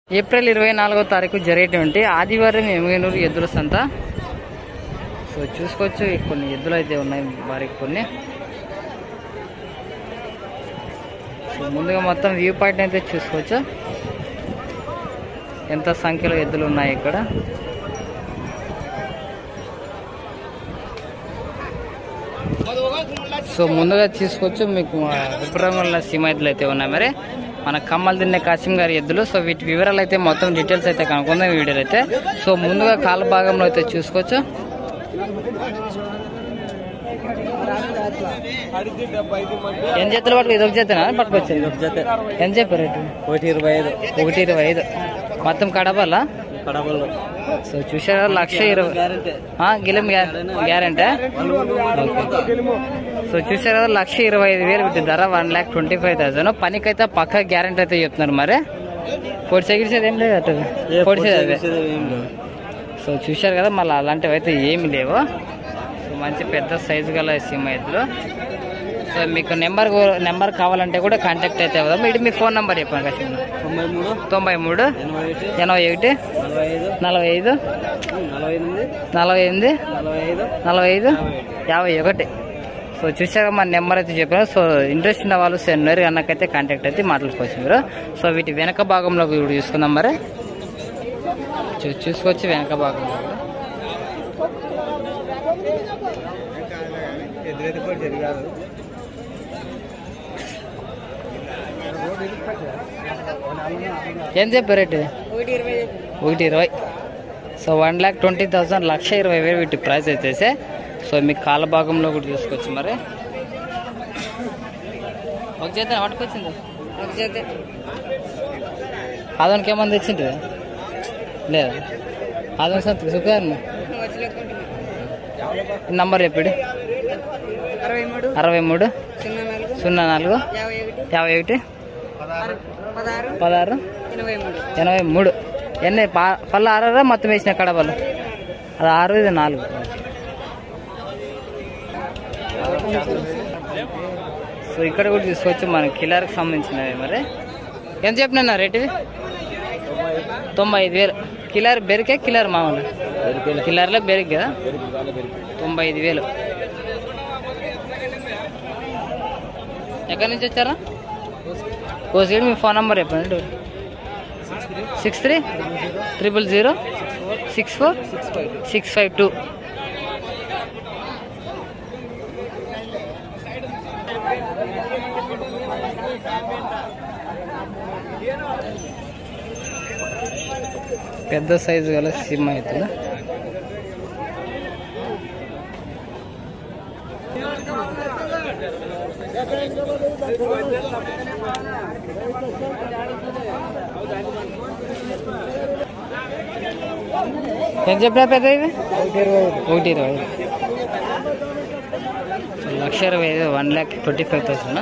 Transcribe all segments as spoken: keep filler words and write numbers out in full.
April ఇరవై నాలుగో తారీఖు జరిగేటువంటి ఆదివారం ఎమ్మిగనూరు ఎద్దుల సంత. సో చూసుకోవచ్చు కొన్ని ఎద్దులు అయితే ఉన్నాయి వారికి కొన్ని. సో ముందుగా మొత్తం వ్యూ పాయింట్ అయితే చూసుకోవచ్చు ఎంత సంఖ్యలో ఎద్దులు ఉన్నాయి ఇక్కడ. సో ముందుగా తీసుకోవచ్చు మీకు విపురంగా సీమ ఎద్దులు అయితే ఉన్నాయి. మరి మన కమ్మలు తిన్నే కాసిం గారి ఎద్దులు. సో వీటి వివరాలు అయితే మొత్తం డీటెయిల్స్ అయితే కనుక్కుందాం వీడియోలో అయితే. సో ముందుగా కాళ్ళ భాగంలో అయితే చూసుకోవచ్చు ఎన్ని చేతులు పట్టుకు ఇదొక చేతనా పట్టుకొచ్చి ఎంత చెప్పారు రేటు? ఒకటి ఇరవై ఐదు ఒకటి ఇరవై ఐదు మొత్తం కడపలా కడపల్లో. సో చూసారా లక్ష ఇరవై గిలం గ్యారెంటీ. సో చూసారు కదా లక్ష ఇరవై ఐదు వేలు వీటి ధర one lakh twenty five thousand. పనికైతే పక్క గ్యారెంటీ అయితే చెప్తున్నారు. మరి పొడిసేగిరిసేది ఏం లేదు అటు పొడిసేది అదే. సో చూశారు కదా మళ్ళీ అలాంటివి అయితే ఏమి లేవు. సో మంచి పెద్ద సైజు గల సిమ్ ఎద్దులు. సో మీకు నెంబర్ నెంబర్ కావాలంటే కూడా కాంటాక్ట్ అయితే అవుదాం. ఇది మీ ఫోన్ నెంబర్ చెప్పండి కష్టం. తొంభై మూడు తొంభై మూడు ఎనభై ఒకటి నలభై ఐదు నలభై ఎనిమిది నలభై ఎనిమిది నలభై ఐదు నలభై ఐదు యాభై ఒకటి. సో చూసాక మన నెంబర్ అయితే చెప్పారు. సో ఇంట్రెస్ట్ ఉన్న వాళ్ళు నేరుగా అన్నకైతే కాంటాక్ట్ అయితే మాట్లాడుకోవచ్చు మీరు. సో వీటి వెనక భాగంలో ఇప్పుడు చూసుకుందాం. మరి చూ చూసుకోవచ్చు వెనక భాగంలో ఏం చెప్పారు రేటు? ఒకటి ఇరవై. So one lakh twenty thousand లక్ష ఇరవై వేలు వీటి ప్రైస్ అయితే. సో మీకు కాళ్ళ భాగంలో కూడా చూసుకోవచ్చు. మరి ఒక చేత పట్టుకొచ్చింది ఒక చేత ఆదోనికి ఏమన్నా తెచ్చింది లేదా? ఆదోని సంత సుఖారు నంబర్ చెప్పాడు అరవై మూడు సున్నా నాలుగు యాభై ఒకటి పదహారు ఎనభై మూడు. ఎన్ని పళ్ళు ఆరారా మొత్తం వేసిన కడపలు? అది ఆరు ఇది నాలుగు. సో ఇక్కడ కూడా తీసుకోవచ్చు మన కిల్లర్కి సంబంధించినవి. మరి ఎంత చెప్పినా రేటువి? తొంభై ఐదు వేలు. కిల్లర్ బెరికే కిల్లర్ మామూలు కిల్లర్లో బెరిక్ కదా. తొంభై ఐదు వేలు. ఎక్కడి నుంచి వచ్చారా? కోసిగడ. మీ ఫోన్ నెంబర్ చెప్పండి. Six three triple zero six four six five two. పెద్ద సైజు గల సిమ్ అవుతుంది. ఎంత చెప్పినా పెద్ద ఇది ఒకటి ఇరవై ఐదు. లక్ష ఇరవై ఐదు one lakh twenty five thousand.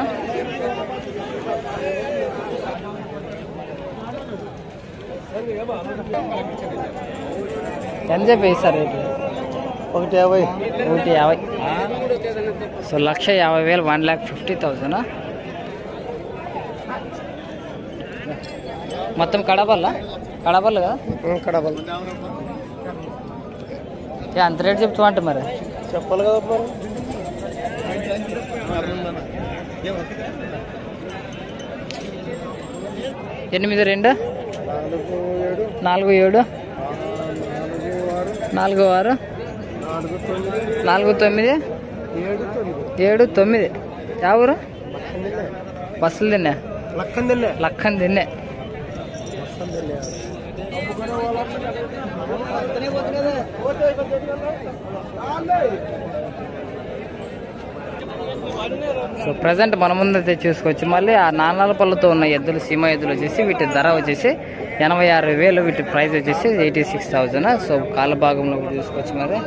ఎంత చెప్పి సార్ రేటు? ఒకటి యాభై ఒకటి యాభై. సో లక్ష యాభై వేలు వన్ ల్యాక్ ఫిఫ్టీ థౌసండ్. మొత్తం కడపల్లా కడపల్లు కదా? కడపల్. అంత రేటు చెప్తా అంటే మరి చెప్పాలి కదా. ఎనిమిది రెండు నాలుగు ఏడు నాలుగు ఆరు నాలుగు తొమ్మిది ఏడు తొమ్మిది. ఎవరు బస్సులు తిన్నా లక్కని తిన్నే. సో ప్రజెంట్ మన ముందు అయితే చూసుకోవచ్చు. మళ్ళీ ఆ నాలుగు పళ్ళతో ఉన్న ఎద్దులు సీమ ఎద్దులు వచ్చేసి వీటి ధర వచ్చేసి ఎనభై ఆరు వేలు. వీటి ప్రైస్ వచ్చేసి ఎయిటీ సిక్స్ థౌజండ్. సో కాళ్ళ భాగంలో కూడా చూసుకోవచ్చు. మరి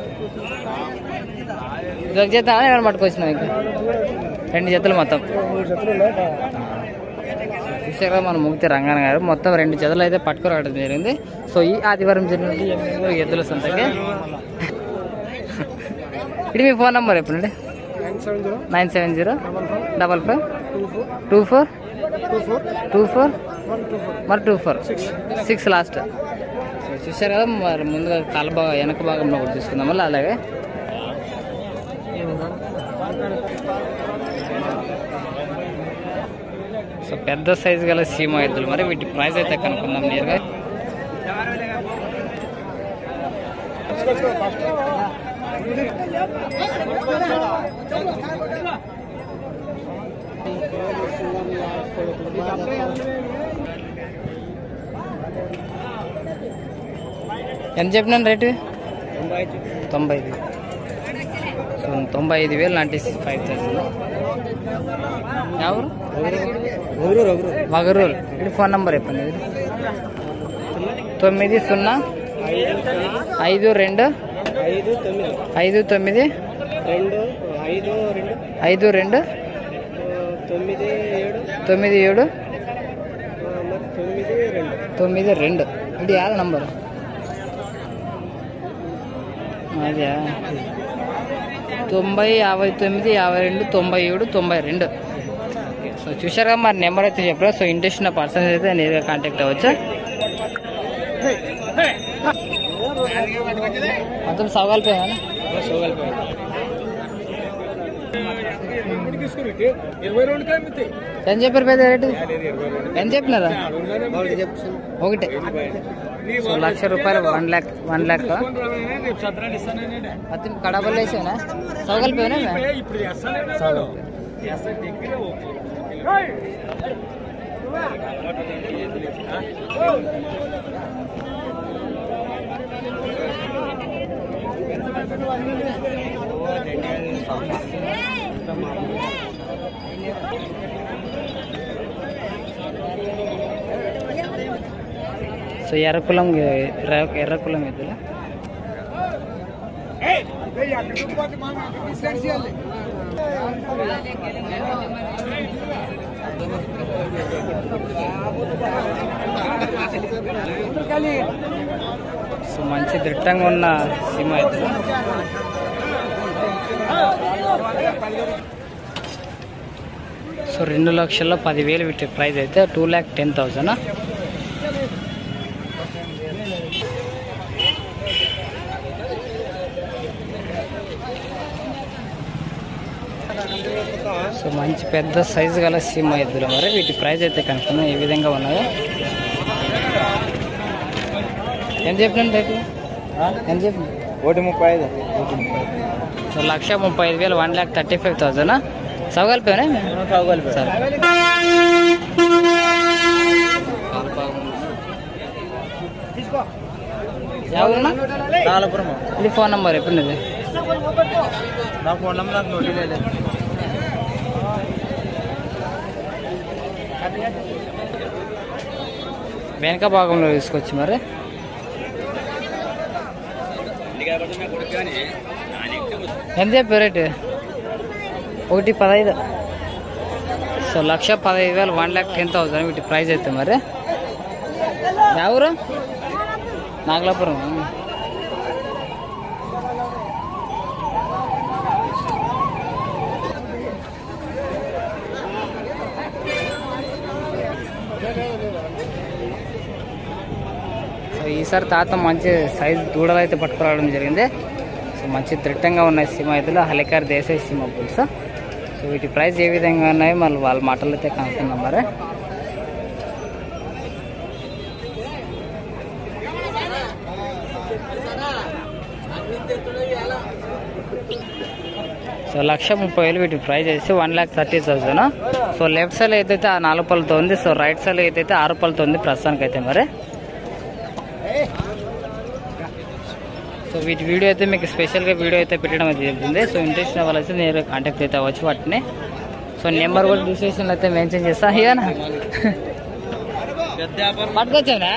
ఇదొక జత ఏమైనా పట్టుకొచ్చినావు? ఇంకా రెండు జతలు మొత్తం చూసారా మన ముక్తి రంగన్ గారు మొత్తం రెండు జతలు అయితే పట్టుకురావడం జరిగింది. సో ఈ ఆదివారం జరిగిన ఎద్దుల సంతకి. ఇది మీ ఫోన్ నెంబర్ ఎప్పుడండి? Nine seven zero double five two four two four two four one two four మరి టూ ఫోర్ సిక్స్ లాస్ట్. చూసారు కదా, మరి ముందుగా కాలు బాగా వెనక భాగంలో కూడా తీసుకుందాం మళ్ళీ అలాగే. సో పెద్ద సైజు గల సీమ ఎద్దులు, మరి వీటి ప్రైస్ అయితే కనుక్కుందాం నేరుగా. ఎంత చెప్పినాను రేటు? తొంభై ఐదు సో తొంభై ఐదు వేలు నైంటీ ఫైవ్ థౌసండ్. ఎవరు? వగరూరు. ఇది ఫోన్ నెంబర్ చెప్పండి. ఇది తొమ్మిది సున్నా ఐదు రెండు ఐదు తొమ్మిది ఐదు తొమ్మిది రెండు ఐదు రెండు ఐదు రెండు తొమ్మిది ఏడు తొమ్మిది ఏడు మరి తొమ్మిది రెండు తొమ్మిది రెండు. ఇది యాద నంబరు అదే తొంభై యాభై తొమ్మిది యాభై రెండు తొంభై ఏడు తొంభై రెండు. సో చూసారుగా, మరి నెంబర్ అయితే చెప్పారు. సో ఇంట్రెస్ట్ ఉన్న పర్సన్స్ అయితే నేరుగా కాంటాక్ట్ అవ్వచ్చు. మొత్తం సవాల్ పే ఎంత చెప్పారు పెద్ద రేటు? ఎంత చెప్పినారా? ఒకటే. సో లక్ష రూపాయలు వన్ ల్యాక్ వన్ ల్యాక్ మొత్తం కడపలు వేసేనా? సౌగల్ పేనా? సౌగల్ పే. సో ఎర్రకులం ఎర్రకులం ఎద్దుల సో మంచి దృఢంగా ఉన్న సీమ ఎద్దులు. సో రెండు లక్షల్లో పదివేలు వీటి ప్రైస్ అయితే two lakh ten thousand. So మంచి పెద్ద సైజు గల సీమ ఎద్దులు, మరి వీటి ప్రైస్ అయితే కనుక్కున్నా ఏ విధంగా ఉన్నాయో. ఎంత చెప్పినండి రేటు? ఎంత చెప్పిన? ఒకటి ముప్పై ఐదు. సో లక్ష ముప్పై ఐదు వేలు one lakh thirty five thousand. సవగలిపోయినా? సవగలిపోయి సార్ ఇది ఫోన్ నంబర్ ఎప్పుడు? నా ఫోన్ నెంబర్ నాకు నోటీ లేదు. వెనక భాగంలో తీసుకొచ్చి మరి ఎంత చెప్పారు రేటు? ఒకటి పదహైదు. సో లక్ష పదహైదు వేలు వన్ ల్యాక్ టెన్ థౌసండ్ వీటి ప్రైస్ అయితే మరి. ఎవరు? నాగలాపురం. సో ఈసారి తాత మంచి సైజు దూడలు అయితే పట్టుకురావడం జరిగింది. సో మంచి దృఢంగా ఉన్నాయి సీమ ఎద్దులు, హలికార్ దేశాయి సీమ పులుసు. సో వీటి ప్రైస్ ఏ విధంగా ఉన్నాయో మళ్ళీ వాళ్ళ మాటలు అయితే కనుక్కున్నాం మరి. సో లక్ష ముప్పై వేలు వీటి ప్రైస్ వచ్చి one lakh thirty thousand. So left side అయితే ఆ నాలుగు పళ్ళతో ఉంది. సో రైట్ సైడ్ అయితే ఆరు పళ్ళతో ఉంది ప్రస్తుతానికి అయితే మరి. సో వీటి వీడియో అయితే మీకు స్పెషల్గా వీడియో అయితే పెట్టడం అయితే జరుగుతుంది. సో ఇంట్రెస్ట్ ఉన్న వాళ్ళు అయితే నేను కాంటాక్ట్ అయితే అవ్వచ్చు వాటిని. సో నెంబర్ కూడా డిస్క్రిప్షన్లో అయితే మెన్షన్ చేస్తా. ఇదేనా పట్టుకొచ్చానా?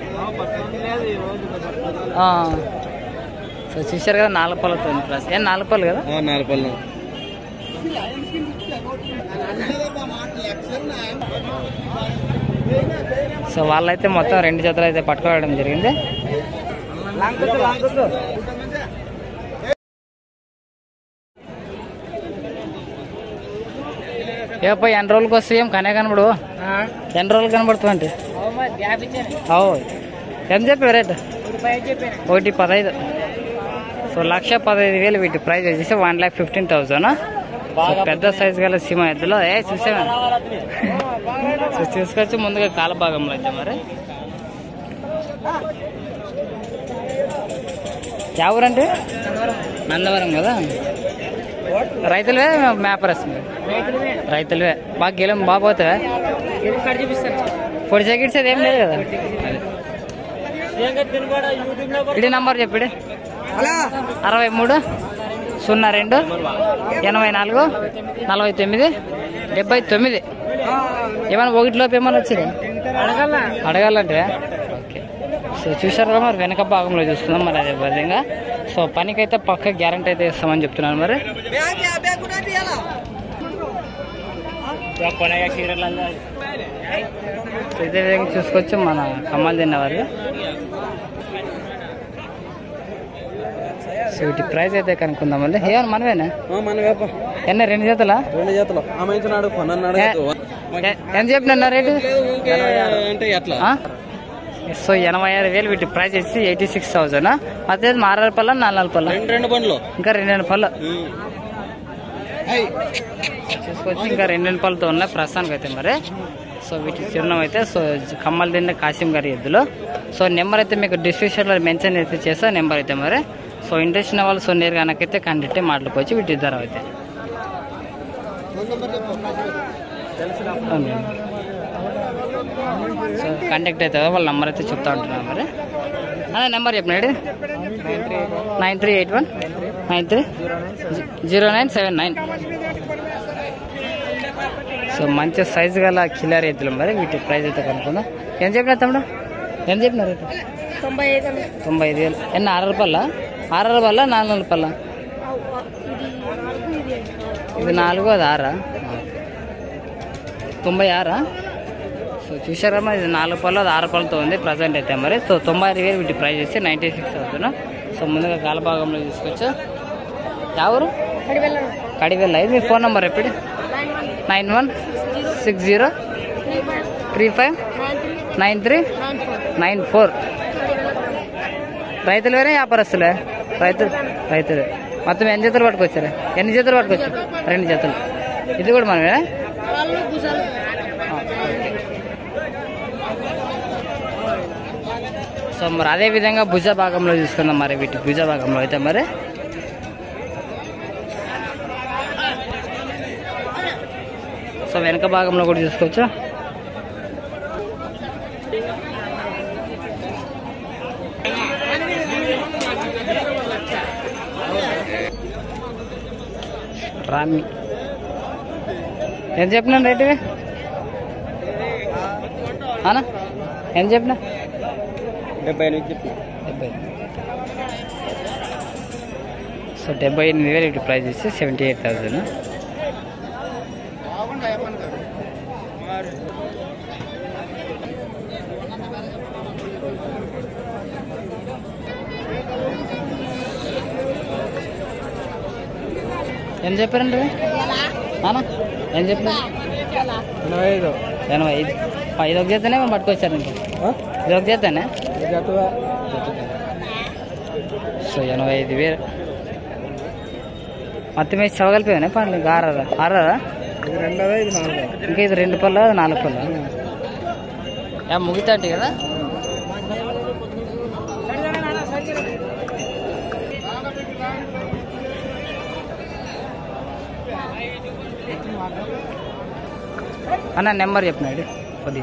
సో చూసారు కదా, నాలుగు పళ్ళతో ఉంది ప్లస్. ఏం నాలుగు పళ్ళు కదా? నాలుగు పళ్ళు. సో వాళ్ళైతే మొత్తం రెండు జతలు అయితే పట్టుకోవడం జరిగింది. ఏపో ఎన్ని రోజులకి వస్తాయి ఏం కనే కనబడు ఎన్ని రోజులు కనబడుతుంది అంటే అవు ఎంత చెప్పావు రేటు ఒకటి పదహైదు సో లక్ష పదహైదు వేలు వీటి ప్రైస్ వచ్చేసి వన్ ల్యాక్ ఫిఫ్టీన్ థౌసండ్ పెద్ద సైజ్ గల సీమ ఎద్దులో ఏ చూసాను సో చూసుకొచ్చి ముందుగా కాల భాగంలో అయితే మరి ఎవరంటే నందవరం కదా రైతులవే వ్యాపారస్ రైతులవే బాగా గెలం బాగా పోతావా పొడి సెకండ్స్ అది ఏం లేదు కదా ఇది నంబర్ చెప్పిడి అరవై మూడు సున్నా రెండు ఎనభై నాలుగు నలభై తొమ్మిది డెబ్బై తొమ్మిది ఏమైనా ఒకటిలోపు ఏమైనా వచ్చింది అడగాలంటే ఓకే సో చూసారు కదా మరి వెనక భాగంలో చూస్తున్నాం మరి అదే విధంగా సో పనికైతే పక్క గ్యారంటీ అయితే ఇస్తామని చెప్తున్నాను మరి సో ఇదే విధంగా చూసుకోవచ్చు మన కమ్మలు తిన్నవారు సో వీటి ప్రైస్ అయితే కనుక్కుందాం మళ్ళీ ఏమన్నా మనమేనా ఎన్న రెండు జతలా రెండు జతలు ఎంత చెప్పిన రేటు సో ఎనభై ఆరు వేలు వీటి ప్రైస్ వచ్చి ఎయిటీ సిక్స్ థౌసండ్ అదే ఆరు పళ్ళ నాలుగు పళ్ళ రెండు పళ్ళు ఇంకా రెండు రెండు పళ్ళు చూసుకొచ్చి ఇంకా రెండు రెండు పళ్ళతో ఉన్నాయి ప్రస్తుతానికి అయితే మరి సో వీటి చిరునామా అయితే సో కమ్మలు తిన్న కాసిం గారి ఎద్దులు సో నెంబర్ అయితే మీకు డిస్క్రిప్షన్లో మెన్షన్ అయితే చేస్తా నెంబర్ అయితే మరి సో ఇంట్రెస్ట్ ఉన్న వాళ్ళు సో నేరుగా నాకైతే కంటే మాట్లాడుకోవచ్చు వీటి ధర అయితే సో కాంటాక్ట్ అవుతుందా వాళ్ళ నెంబర్ అయితే చెప్తా ఉంటున్నాను మరి అదే నెంబర్ చెప్పినాడు nine three eight one nine three zero nine seven nine so మంచి సైజు గల కిల్లర్ ఎద్దులు మరి వీటి ప్రైస్ అయితే కనుక్కుందాం ఏం చెప్పినా తమ్ముడు ఏం చెప్పినారు తొంభై ఐదు తొంభై ఐదు వేలు ఎన్న ఆరు పళ్ళ ఆరు పళ్ళ నాలుగు నాలుగు పళ్ళ ఇది నాలుగు అది ఆరా తొంభై ఆరా సో చూసారమ్మా ఇది నాలుగు పళ్ళు అది ఆరు పళ్ళతో ఉంది ప్రజెంట్ అయితే మరి సో తొంభై ఆరు వేలు వీటి ప్రైస్ వచ్చి నైంటీ సిక్స్ థౌసండ్ సో ముందుగా కాలభాగంలో తీసుకోవచ్చు ఎవరు కడివెల్ల ఇది మీ ఫోన్ నెంబర్ ఎప్పుడు nine one six zero three five nine three nine four రైతులు వేరే వ్యాపారస్తులే రైతులు రైతులు మొత్తం ఎన్ని జతలు పట్టుకొచ్చారు ఎన్ని జతలు పట్టుకొచ్చారు రెండు జతలు ఇది కూడా మనమే సో మరి అదే విధంగా భుజ భాగంలో చూసుకుందాం మరి వీటి భుజ భాగంలో అయితే మరి సో వెనక భాగంలో కూడా చూసుకోవచ్చు రామి ఏం చెప్పినా రేటు అనా ఏం చెప్పినా డెబ్బై ఎనిమిది డెబ్బై సో డెబ్బై ఎనిమిది వేలు ఇటు ప్రైస్ ఇస్తే సెవెంటీ ఎయిట్ థౌసండ్ ఏం చెప్పారండి అనా ఏం చెప్పిన ఎనభై ఐదు ఎనభై ఐదు ఐదు ఒక చేతనే మేము పట్టుకొచ్చారు ఇంకా ఇది ఒక చేతనే సో ఎనభై ఐదు వేలు మొత్తం వేసి చవగలిపోయానే పండ్లు ఇంకా ఆరదా ఆరదా రెండవ ఇది నాలుగు ఇంకా ఇది రెండు పళ్ళు నాలుగు పళ్ళు యా ముగితాంటి కదా అన్న నెంబర్ చెప్పినాడు కొద్దిగా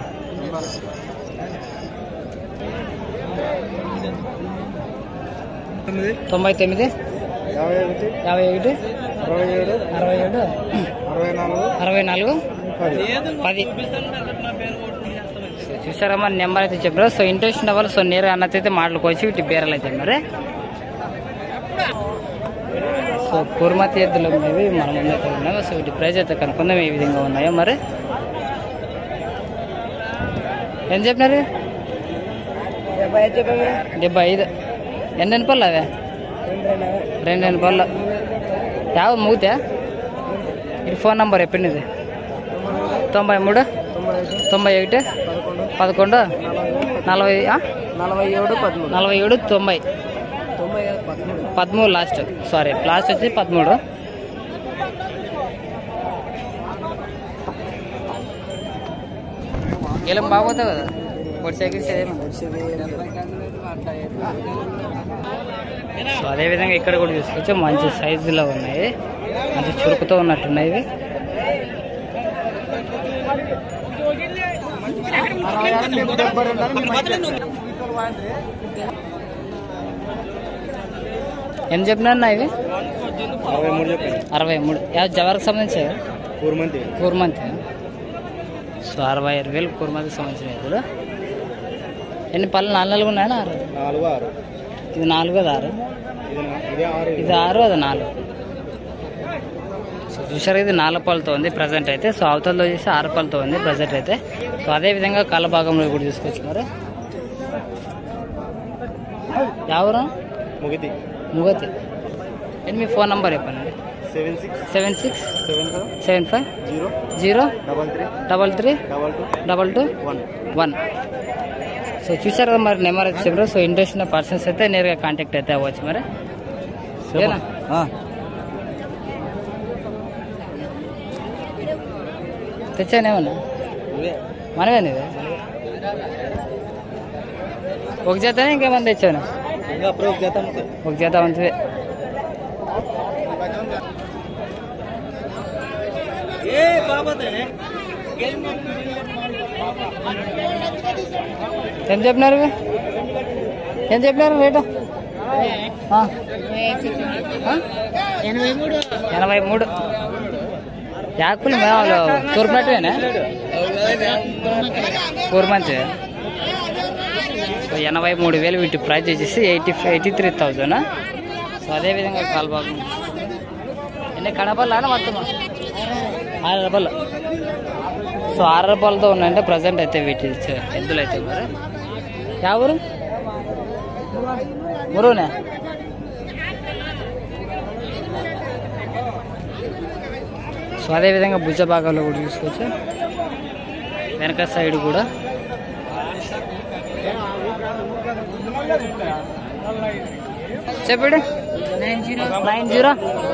తొంభై తొమ్మిది యాభై ఒకటి యాభై ఒకటి అరవై ఏడు అరవై ఏడు అరవై నాలుగు అరవై నాలుగు పది పది సో చూసారమ్మా నెంబర్ అయితే చెప్పారు సో ఇంట్రెస్ట్ ఉన్న వాళ్ళు సో నేరుగా అన్నైతే మాట్లాడుకోవచ్చు వీటి బేరాలు అయితే మరి సో కుర్మతి ఎద్దులు ఉన్నవి మన ముందైతే ఉన్నాయి సో వీటి ప్రైస్ అయితే కనుక్కుందాం ఏ విధంగా ఉన్నాయో మరి ఏం చెప్పినారు డెబ్బై ఐదు చెప్పాము డెబ్బై ఐదు ఎన్ని పళ్ళు అవే రెండు రెండు పళ్ళు యావ మూతే ఇది ఫోన్ నంబర్ ఎప్పుడు ఇది తొంభై మూడు తొంభై ఒకటి పదకొండు నలభై నలభై ఏడు పదమూడు నలభై ఏడు తొంభై తొంభై పదమూడు పదమూడు లాస్ట్ సారీ లాస్ట్ వచ్చి పదమూడు. గెలం బాగోతావు కదా పొడి సైకిల్స్ సో అదేవిధంగా ఇక్కడ కూడా చూసుకోవచ్చు మంచి సైజులో ఉన్నాయి, మంచి చురుకుతో ఉన్నట్టున్నాయి ఇవి. ఏం చెప్పినా ఇవి అరవై మూడు చెప్పండి. అరవై మూడు జవరకు సంబంధించి కూర్మంతి కూర్మంతి. సో అరవై ఆరు వేలు కూర్మంతికి సంబంధించినవి ఇప్పుడు. ఎన్ని పళ్ళు నాలుగు నాలుగు ఉన్నాయా ఆరు? నాలుగు ఆరు. ఇది నాలుగు అది ఆరు, ఇది ఆరు అది నాలుగు. సో చూసారు ఇది నాలుగు పళ్ళతో ఉంది ప్రజెంట్ అయితే. సో అవతలలో చేసి ఆరు పళ్ళతో ఉంది ప్రజెంట్ అయితే. సో అదేవిధంగా కళ్ళ భాగంలో కూడా తీసుకొచ్చి మరి ఎవరు ముగితి ముగతి. ఏంటి మీ ఫోన్ నంబర్ చెప్పండి. Seven six seven six seven five seven five zero zero double three double three double two double two one one. So చూసారు కదా మరి నెంబర్ అయితే చెప్పారు. సో ఇంట్రెస్ట్ ఉన్న పర్సన్స్ అయితే నేరుగా కాంటాక్ట్ అయితే అవ్వచ్చు మరి. సరేనా తెచ్చానేమన్నా మనమే నువ్వే ఒక జతనే ఇంకేమన్నా తెచ్చాను? ఇంకా అప్పుడు ఒక జత ఒక జత మంచిదే. ఏం చెప్పినారు ఇవి? ఏం చెప్పినారు రేటు? ఎనభై మూడు యాకులు మేవాళ్ళు తూర్పునట్టువేనా కూర్మంతి. సో ఎనభై మూడు వేలు వీటి ప్రైస్ వచ్చేసి eighty eighty three thousand. So అదేవిధంగా కాల్బాగు ఎన్ని కడపల్లా మొత్తం ఆరు రూపాయలు. సో ఆరు రూపాయలతో ఉన్నాయంటే ప్రజెంట్ అయితే వీటి ఎద్దులు అయితే మరి. ఎవరు మురువునే? సో అదేవిధంగా భుజ భాగాల్లో కూడా చూసుకోవచ్చు, వెనక సైడ్ కూడా. చెప్పండి. Nine zero nine zero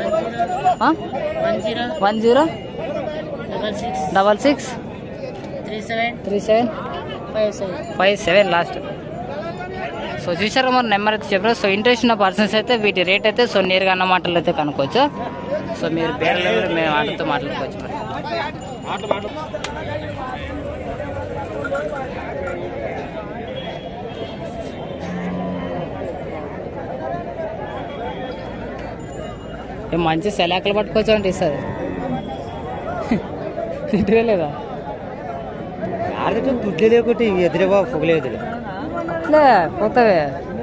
one zero double six three seven three seven five seven five seven last. So చూసారు మరి నెంబర్ అయితే చెప్పారు. సో ఇంట్రెస్ట్ ఉన్న పర్సన్స్ అయితే వీటి రేట్ అయితే సో నేరుగా అన్న మాటలు అయితే కనుక్కోవచ్చు. సో మీరు పేర్లు మేము ఆటతో మాట్లాడుకోవచ్చు మరి. మంచి సెలాకలు పట్టుకోవచ్చు అంటే ఇస్తుంది తింటే లేదా ఆడితే దుడ్లే లేకుంటే ఎదురే బాబు పొగలే ఎదురు అట్లే పోతావే.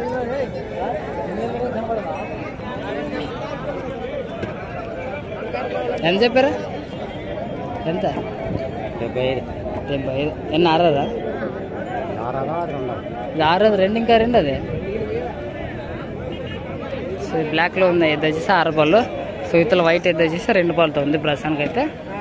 ఎంత చెప్పారా? ఎంత? డెబ్బై ఐదు డెబ్బై ఐదు. ఎన్న ఆరదా? ఆరదు రెండు ఇంకా రెండు అదే. సో బ్లాక్లో ఉంది ఎద్దు వచ్చేసి ఆరు పాలు. సో ఇతల వైట్ ఎద్దు వచ్చేసి రెండు పాలతో ఉంది ప్రస్తుతానికి అయితే.